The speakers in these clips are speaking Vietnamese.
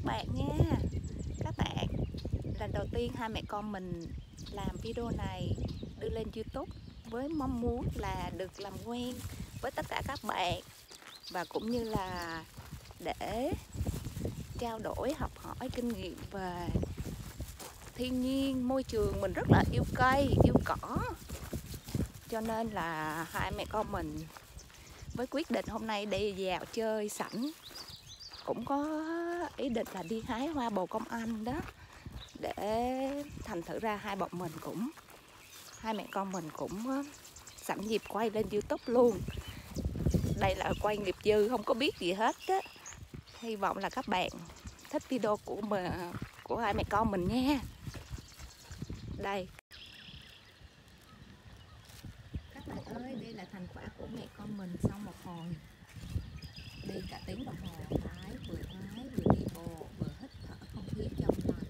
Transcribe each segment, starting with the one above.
bạn nha. Các bạn, lần đầu tiên hai mẹ con mình làm video này đưa lên YouTube với mong muốn là được làm quen với tất cả các bạn và cũng như là để trao đổi học hỏi kinh nghiệm về thiên nhiên, môi trường. Mình rất là yêu cây, yêu cỏ, cho nên là hai mẹ con mình với quyết định hôm nay đi dạo chơi sẵn, cũng có ý định là đi hái hoa bồ công anh đó, để thành thử ra hai mẹ con mình cũng sẵn dịp quay lên YouTube luôn. Đây là quay nghiệp dư, không có biết gì hết á. Hy vọng là các bạn thích video của hai mẹ con mình nha. Đây các bạn ơi, đây là thành quả của mẹ con mình sau một hồi đi cả tiếng đồng hồ, hái vừa đi bộ vừa hít thở không khí trong lành.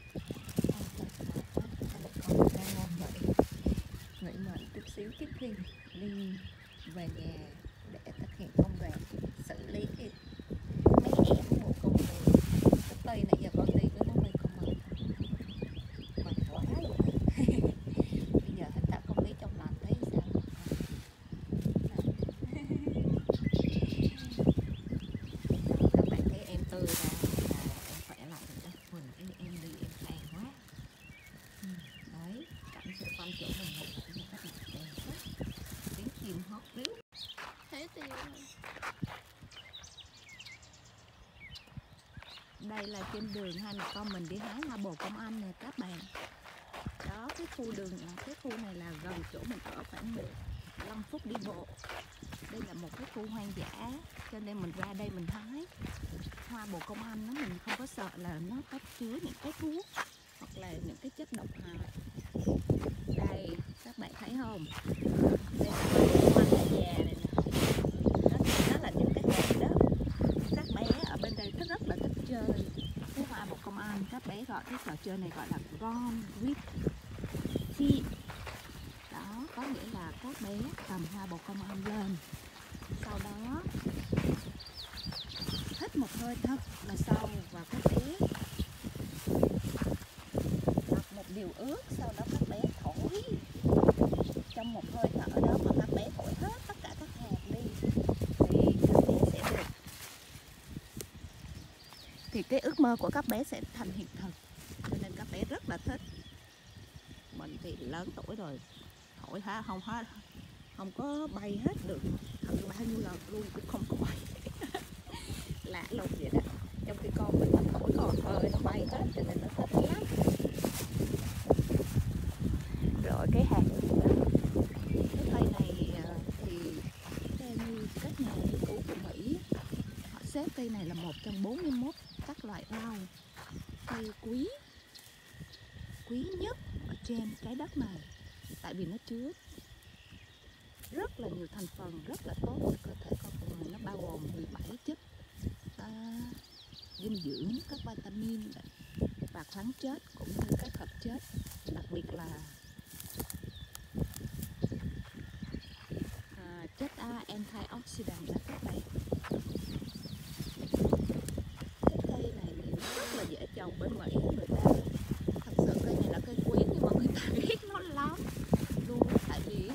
Nghỉ mệt chút xíu trước khi đi về nhà để thực hiện công việc xử lý cái mấy em của công việc. Cái cây này giờ con đi với nó mấy con mệt quá luôn. Bây giờ hít thở không khí trong lành thấy sao? Các bạn thấy em tươi ra là em khỏe lại rồi đó. Em đi em tàn quá. Đấy, cảnh xung quanh chỗ mình là các bạn đẹp quá. Tiếng chim hót ríu. Thế thì đây là trên đường hai mẹ con mình đi hái hoa bồ công anh nè các bạn. Đó, cái khu này là gần chỗ mình ở khoảng 15 phút đi bộ. Đây là một cái khu hoang dã, cho nên mình ra đây mình hái hoa bồ công anh đó, mình không có sợ là nó có chứa những cái thuốc hoặc là những cái chất độc hại. Đây các bạn thấy không, đây là hoa bồ công anh già này nè. Đó là những cái cây đó. Các bé ở bên đây rất là thích chơi cái hoa bồ công anh. Các bé gọi cái trò chơi này gọi là Gone with Seed. Đó có nghĩa là các bé cầm hoa bồ công anh lên, sau đó hít một hơi thật là sâu và các bé đọc một điều ước. Sau đó các bé thổi trong một hơi thở đó, mà các bé thổi hết tất cả các hạt đi thì các bé sẽ được, thì cái ước mơ của các bé sẽ thành hiện thực. Cho nên các bé rất là thích. Mình thì lớn tuổi rồi, thổi không có bay hết được, thử bao nhiêu lần luôn cũng không có bay. Lạ lùng vậy đó. Trong khi con mình nó thổi còn hơi nó bay hết, cho nên nó thích lắm. Rồi cái hạt đó, cái cây này thì theo như các nhà nghiên cứu của Mỹ, họ xếp cây này là một trong 41 các loại rau cây quý nhất ở trên trái đất này, tại vì nó chứa rất là nhiều thành phần rất là tốt cho cơ thể con người. Nó bao gồm 17 chất dinh dưỡng, các vitamin và khoáng chất cũng như các hợp chất, đặc biệt là chất antioxidant đó các bạn. Cái cây này thì rất là dễ trồng bên Mỹ. Người ta thật sự cây này là cây quý, nhưng mà người ta ghét nó lắm luôn, tại vì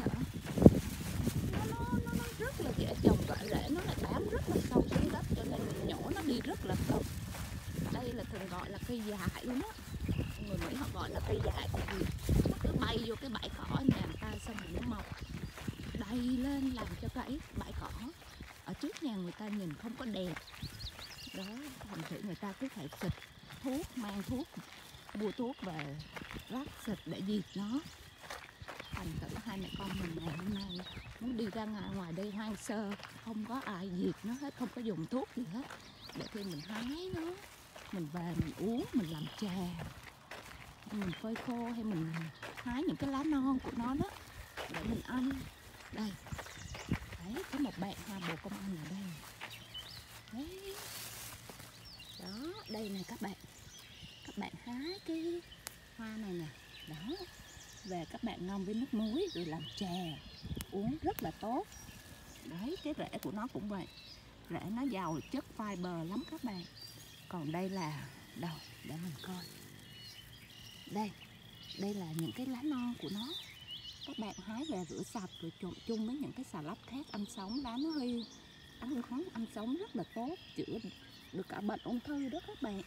nó rất là dễ trồng, và rễ nó lại bám rất là sâu xuống đất, cho nên mình nhổ nó đi rất là tốt. Đây là thường gọi là cây dại luôn á, người Mỹ họ gọi là cây dại, tại vì nó cứ bay vô cái bãi cỏ nhà người ta, xong rồi nó mọc đầy lên làm cho cái bãi cỏ ở trước nhà người ta nhìn không có đẹp đó. Thành thử người ta cứ phải xịt thuốc, mang thuốc, mua thuốc về rắc xịt để diệt nó. Thành thử hai mẹ con mình ngày hôm nay muốn đi ra ngoài đây hoang sơ, không có ai diệt nó hết, không có dùng thuốc gì hết, để khi mình hái nó, mình về mình uống, mình làm trà, mình phơi khô, hay mình hái những cái lá non của nó đó để mình ăn. Đây, đấy, có một bạn hoa bồ công anh ở đây. Đấy. Đó, đây nè các bạn hái cái hoa này nè. Đó, về các bạn ngâm với nước muối rồi làm trà uống rất là tốt. Đấy, cái rễ của nó cũng vậy, rễ nó giàu chất fiber lắm các bạn. Còn đây là đâu để mình coi. Đây là những cái lá non của nó. Các bạn hái về rửa sạch rồi trộn chung với những cái xà lách khác ăn sống. Lá nó hơi ăn sống rất là tốt, chữa được cả bệnh ung thư đó các bạn.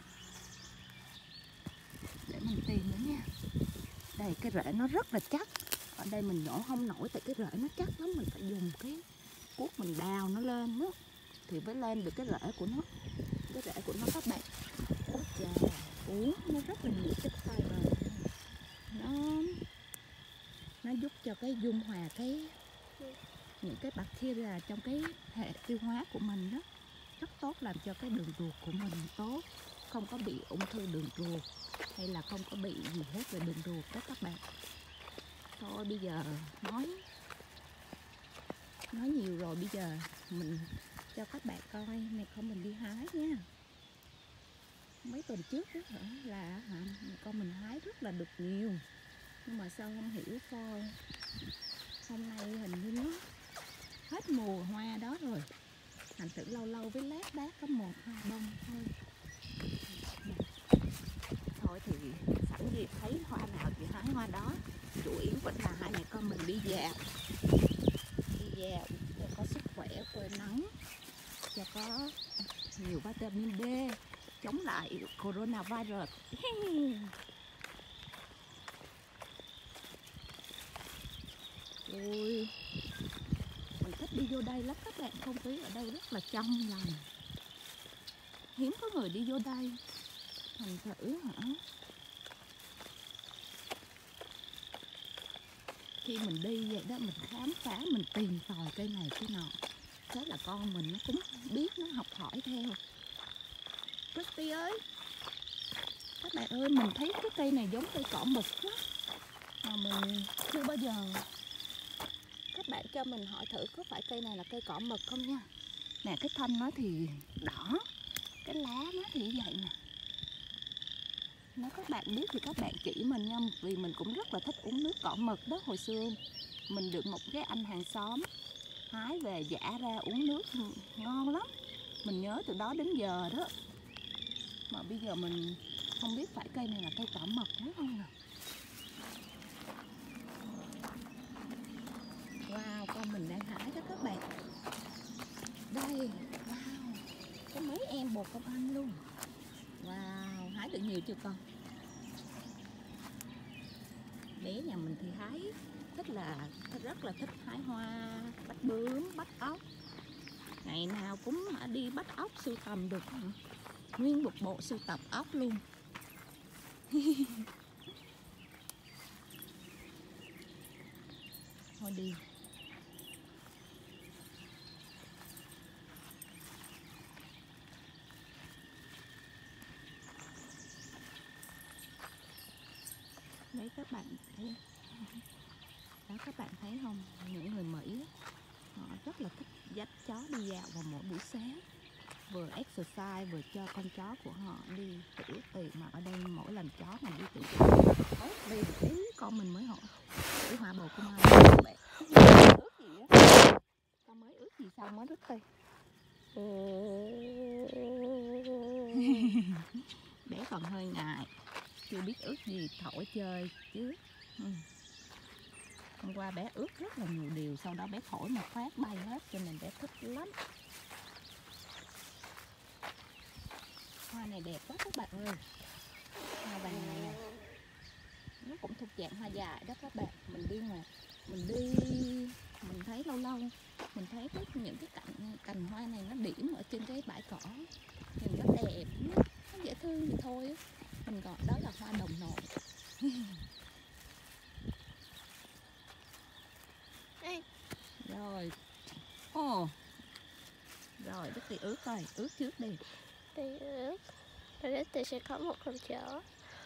Để mình tìm nữa nha. Đây cái rễ nó rất là chắc. Ở đây mình nhổ không nổi tại cái rễ nó chắc lắm, mình phải dùng cái cuốc mình đào nó lên đó thì mới lên được cái rễ của nó. Cái rễ của nó các bạn, ôi trời, uống nó rất là nhiều chất fiber. Nó giúp cho cái dung hòa những cái bacteria trong cái hệ tiêu hóa của mình đó, rất tốt, làm cho cái đường ruột của mình tốt, không có bị ung thư đường ruột hay là không có bị gì hết về đường ruột đó các bạn. Thôi bây giờ nói nhiều rồi, bây giờ mình cho các bạn coi này, con mình đi hái nha. Mấy tuần trước đó là con mình hái rất là được nhiều, nhưng mà sao không hiểu thôi, hôm nay hình như nó hết mùa hoa đó rồi, thành thử lâu lâu với lác đác có 1-2 bông thôi. Thôi thì sẵn dịp thấy hoa nào thì hái hoa đó, chủ yếu vẫn là hai mẹ con mình đi dạo cho có sức khỏe, phơi nắng, cho có nhiều vitamin D, chống lại coronavirus. Ôi, mình thích đi vô đây lắm các bạn, không khí ở đây rất là trong lành, hiếm có người đi vô đây, thành thử khi mình đi vậy đó, mình khám phá, mình tìm tòi cây này cây nọ, thế là con mình nó cũng biết, nó học hỏi theo. Christy ơi, các bạn ơi, mình thấy cái cây này giống cây cỏ mực đó, mà mình chưa bao giờ. Các bạn cho mình hỏi thử có phải cây này là cây cỏ mực không nha. Nè, cái thân nó thì đỏ, cái lá nó thì vậy nè. Nếu các bạn biết thì các bạn chỉ mình nha, vì mình cũng rất là thích uống nước cỏ mực đó. Hồi xưa mình được một cái anh hàng xóm hái về giã ra uống nước ngon lắm, mình nhớ từ đó đến giờ đó. Mà bây giờ mình không biết phải cây này là cây cỏ mực đúng không nè. Wow, con mình đang hái đó các bạn. Đây, wow, có mấy em bột công ăn luôn. Wow, hái được nhiều chưa con? Bé nhà mình thì hái rất là thích hái hoa, bắt bướm, bắt ốc. Ngày nào cũng đi bắt ốc, sưu tầm được nguyên một bộ sưu tập ốc luôn. Thôi đi. Đấy các bạn thấy đó, các bạn thấy không, những người Mỹ họ rất là thích dắt chó đi dạo vào mỗi buổi sáng, vừa exercise vừa cho con chó của họ đi tiểu tì. Mà ở đây mỗi lần chó mà đi tiểu tì đi tí con mình mới hỏi cái hoa bồ công ai các bạn ướt gì á, con mới ướt gì sao mới rứt tay. Bé còn hơi ngại, chưa biết ướt gì, thổi chơi chứ. Hôm qua bé ướt rất là nhiều điều, sau đó bé thổi một phát bay hết, cho nên bé thích lắm. Hoa này đẹp quá các bạn ơi, hoa vàng này nè, nó cũng thuộc dạng hoa dài đó các bạn. Mình đi mình thấy lâu lâu mình thấy những cái cành hoa này nó điểm ở trên cái bãi cỏ, nhìn nó đẹp, nó dễ thương thì thôi, mình gọi đó là hoa đồng nội. Rồi, rồi Đức Tì ướt coi, ướt trước đi. Tì ướt, rồi Đức Tì sẽ có một con chó.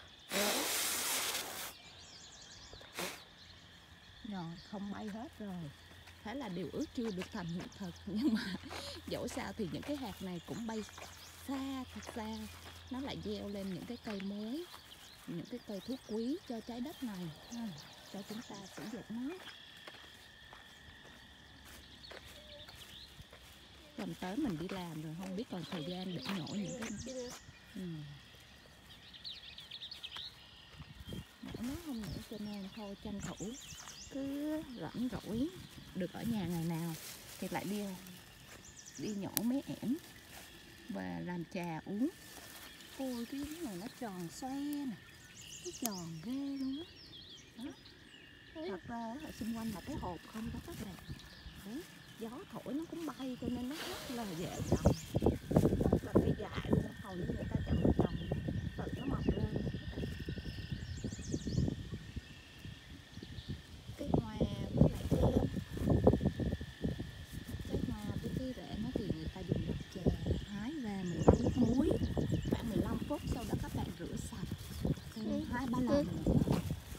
Rồi, không bay hết rồi. Thế là điều ước chưa được thành hiện thực, nhưng mà dẫu sao thì những cái hạt này cũng bay xa, thật xa. Nó lại gieo lên những cái cây mới, những cái cây thuốc quý cho trái đất này, cho chúng ta sử dụng nó. Tuần tới mình đi làm rồi, không biết còn thời gian để nhổ những cái Nó không nữa cho nên thôi tranh thủ cứ rảnh rỗi được ở nhà ngày nào thì lại đi nhổ mấy ẻm và làm trà uống. Ôi cái này nó tròn xoe nè, nó tròn ghê luôn á. Thật ra ở xung quanh là cái hộp không có các bạn. Đấy, gió thổi nó cũng bay cho nên nó rất là dễ trồng. Rất là cây dại luôn, hầu như người ta chẳng có trồng tự nó mọc lên. Cái hoa với lại cái hoa với cái rễ nó thì người ta dùng bột chè hái về mình tắm nước muối khoảng 15 phút, sau đó các bạn rửa sạch thêm 2-3 lần nữa.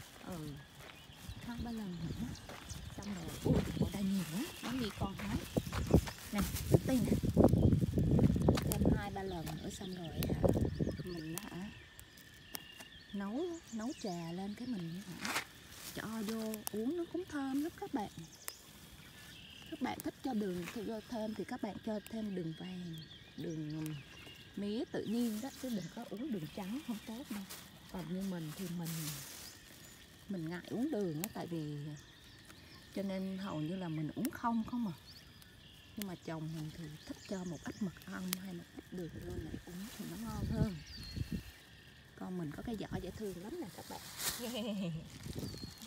2-3 lần nữa xong rồi. Ui ở đây nhiều quá, có gì con hái nè, tự tin nè, thêm 2-3 lần nữa xong rồi mình nấu trà lên cái mình cho vô uống nó cũng thơm lắm các bạn. Các bạn thích cho đường thêm thì các bạn cho thêm đường vàng, đường mía tự nhiên đó, chứ đừng có uống đường trắng, không tốt đâu. Còn như mình thì mình ngại uống đường đó, tại vì cho nên hầu như là mình uống không à. Nhưng mà chồng mình thì thích cho một ít mật ong hay một ít đường lên lại uống thì nó ngon hơn. Con mình có cái vỏ dễ thương lắm nè các bạn. Đó.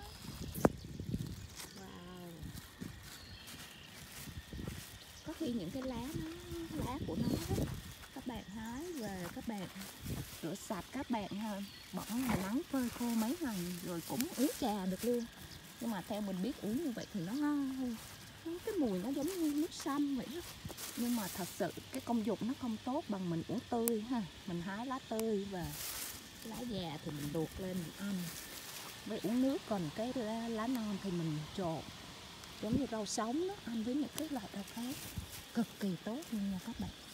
Wow. Có khi những cái lá của nó đó, các bạn hái về các bạn rửa sạch, các bạn bỏ ngoài nắng phơi khô mấy ngày rồi cũng uống trà được luôn. Nhưng mà theo mình biết uống như vậy thì nó ngon hơn. Cái mùi nó giống như nước sâm vậy đó. Nhưng mà thật sự cái công dụng nó không tốt bằng mình uống tươi ha. Mình hái lá tươi và lá già thì mình luộc lên mình ăn. Với uống nước, còn cái lá non thì mình trộn giống như rau sống đó, ăn với những cái loại rau khác cực kỳ tốt luôn nha các bạn.